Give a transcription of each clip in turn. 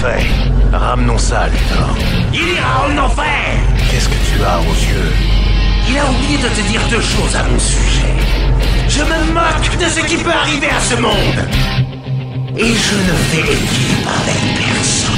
fait. Ramenons ça, Luthor. Il ira en enfer! Qu'est-ce que tu as aux yeux? Il a oublié de te dire deux choses à mon sujet. Je me moque de ce qui peut arriver à ce monde. Et je ne fais équipe avec personne.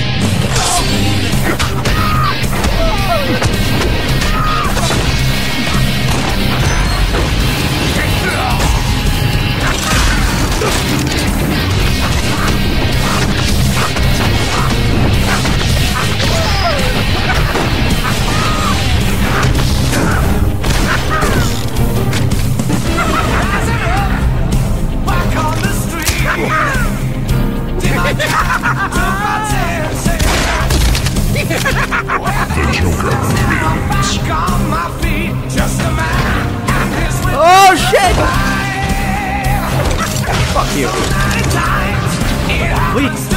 Oh shit! Fuck you. Wait.